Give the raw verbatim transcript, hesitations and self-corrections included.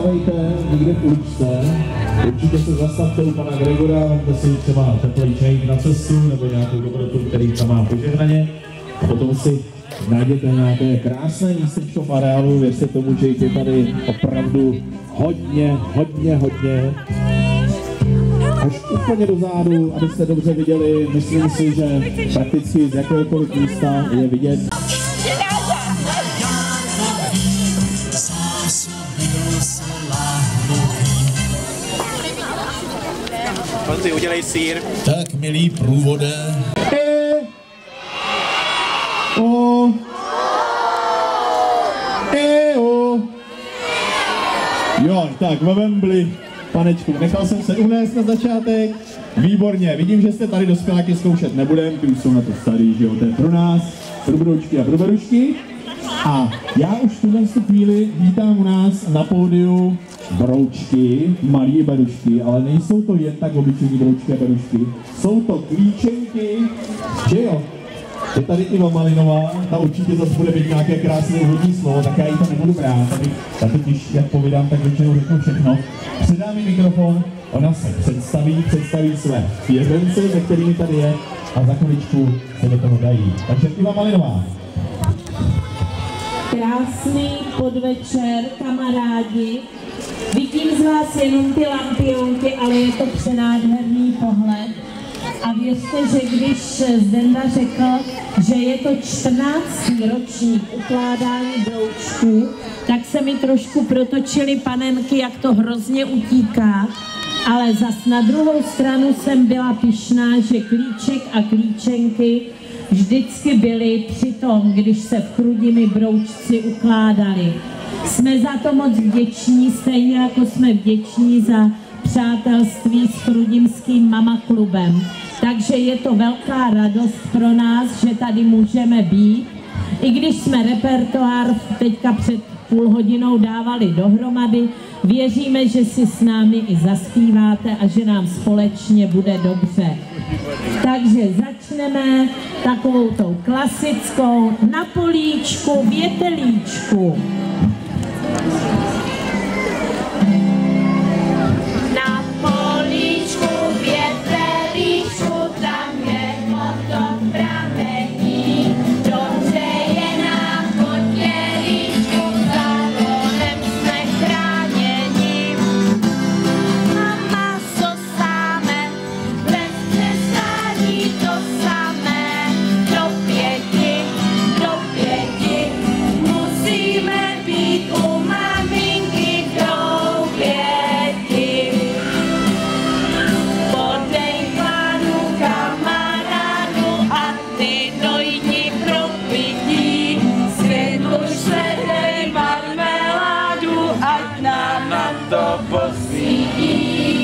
nestávejte nikde v uličce, určitě se zastavte u pana Gregora, máte si třeba teplý čaj na cestu nebo nějakou dobrotu, který tam má požehnaně. A potom si najděte nějaké krásné místečko v areálu, věřte tomu, že jich je tady opravdu hodně, hodně, hodně. Až úplně dozadu, abyste dobře viděli, myslím si, že prakticky z jakéhokoliv místa je vidět. Honzi, udělej sýr. Tak, milí průvode. E, o, e, o. Jo, tak ve Wembley, panečku, nechal jsem se unést na začátek. Výborně, vidím, že jste tady dospěláky zkoušet nebudem, ty už jsou na to starý, že jo, to je pro nás, pro broučky a pro berušky. A já už v tuhle chvíli vítám u nás na pódiu broučky, malý berušky, ale nejsou to jen tak obyčejní broučky a berušky, jsou to klíčenky, že jo? Je tady Iva Malinová, ta určitě zase bude mít nějaké krásné úvodní slovo, tak já jí to nebudu brát, abych, já totiž, jak povídám, tak většinou řeknu všechno. Předám mi mikrofon, ona se představí, představí své věřence, se kterými tady je, a za chviličku se do toho dají. Takže Iva Malinová. Krásný podvečer, kamarádi. Vidím z vás jenom ty lampionky, ale je to přenádherný pohled. A věřte, že když Zdenda řekl, že je to čtrnáctý ročník ukládání broučků, tak se mi trošku protočily panenky, jak to hrozně utíká. Ale zas na druhou stranu jsem byla pyšná, že klíček a klíčenky vždycky byly při tom, když se v Chrudimi broučci ukládali. Jsme za to moc vděční, stejně jako jsme vděční za přátelství s chrudimským mama klubem. Takže je to velká radost pro nás, že tady můžeme být. I když jsme repertoár teďka před půl hodinou dávali dohromady, věříme, že si s námi i zaspíváte a že nám společně bude dobře. Takže začneme takovou tou klasickou na políčku, větelíčku. Na políčku, větelíčku, tam je potom pramení. Dobře je na kotělíčku, za volem jsme chráněni. A maso sáme, bez přestání to samé. Do pěti, do pěti, musíme být u maminky do pěti. Podej panu kamarádu a ty dojdi pro pití. Světluž se dej marmeládu, ať nám na to posvítí.